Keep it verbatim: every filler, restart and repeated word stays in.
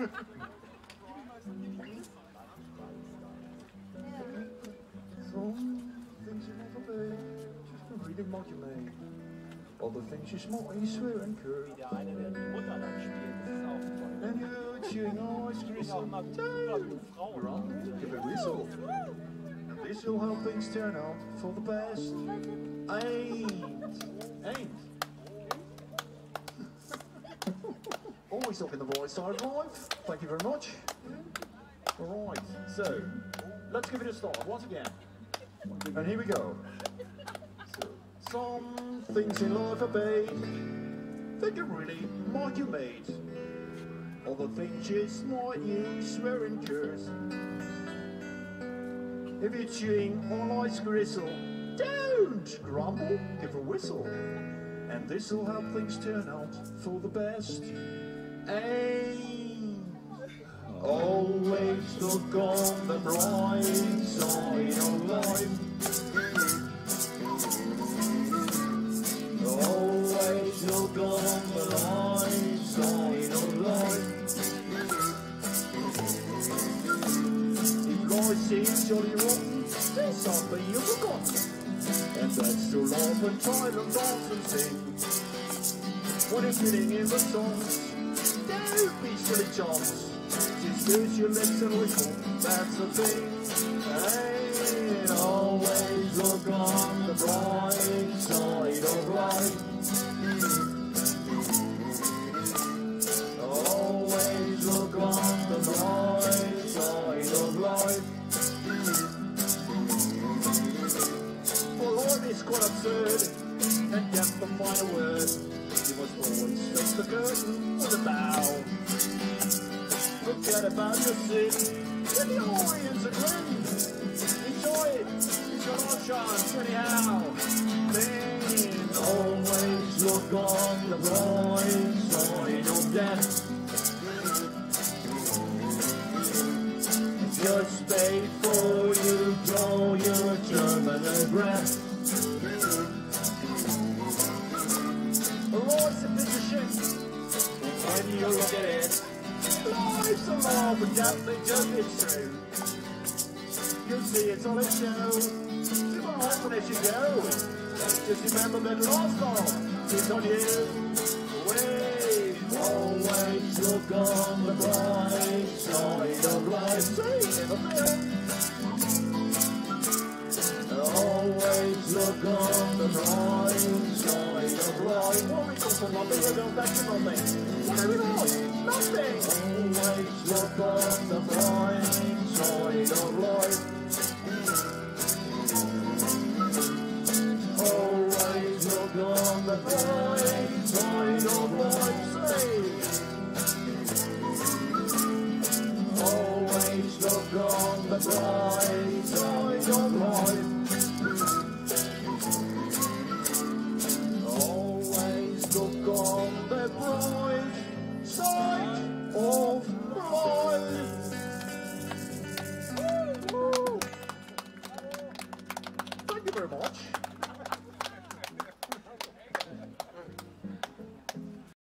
things you never be, just a reading what you made. All the things you smell, you swear and curse. And you chewing ice cream, run, give a whistle. And this will help things turn out for the best. Ain't, ain't. Always talking the right side of life. Thank you very much. Alright, so let's give it a start once again. And here we go. So, some things in life are bad. They can really mark you mate. Other things just might you swear and curse. If you're chewing on ice gristle, don't grumble, give a whistle. And this'll help things turn out for the best. Aim. Always look on the bright side of life. Always look on the light side of life. If life seems jolly rotten, there's something you've forgotten. And that's to laugh and try and dance and sing. When you're getting in the songs, don't be silly chumps. Just use your lips and whistle, that's the thing. And always look on the bright side of life. Always look on the bright side of life. For life is quite absurd, and yet the final word, you must always face the curtain with a bow. Forget about your sin, give the audience a grin. Enjoy it, it's your last chance anyhow. Then always look on the bright side of death. Just before you draw your terminal breath. Life's a piece of shit, when you look at it. Life's a law, but don't they just it's true. You'll see it's all a show. See what happens as you go. Just remember that last song is on you. Wait, always look on the bright side of life. See, never fail. Always look on the bright side of life. What we got for nothing, we're going back to nothing. What have we lost? Nothing. Always look on the bright side of life. Always look on the bright side of life. Say. Always look on the bright side of life.